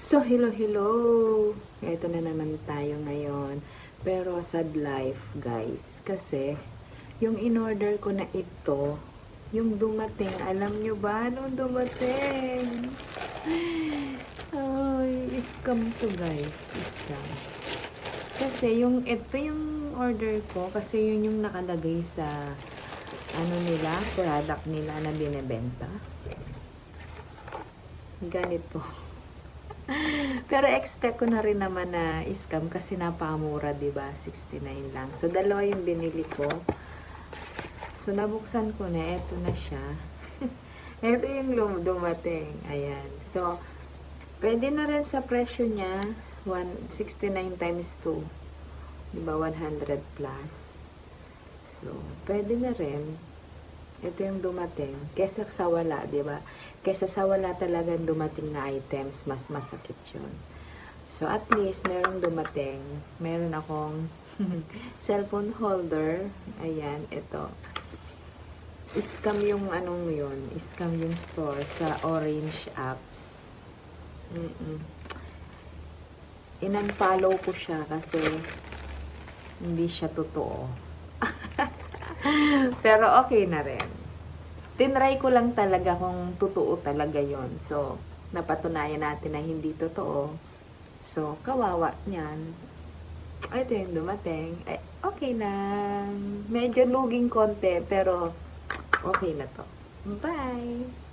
So, hello, hello! Ito na naman tayo ngayon. Pero, sad life, guys. Kasi, yung in-order ko na ito, yung dumating, alam nyo ba anong dumating? Ay, scam to, guys. Scam. Kasi, ito yung order ko, kasi yun yung nakalagay sa, product nila na binebenta. Ganito. Pero expect ko na rin naman na scam kasi napakamura, 'di ba? 69 lang. So dalawa yung binili ko. So nabuksan ko na, eto na siya. Ito yung dumating. Ayan. So pwede na rin sa presyo niya 169 times 2. 'Di ba? 100 plus. So pwede na rin. Ito yung dumating. Kesa sa wala, di ba? Kesa sa wala talagang dumating na items, mas masakit yun. So, at least, merong dumating. Meron akong cellphone holder. Ayan, ito. Scam yung anong yun. Scam yung store sa Orange apps. In-unfollow ko siya kasi hindi siya totoo. Pero okay na rin. Tinry ko lang talaga kung totoo talaga yon. So, napatunayan natin na hindi totoo. So, kawawa niyan. Ito yung dumating. Ay, okay na. Medyo luging konti, pero okay na to. Bye!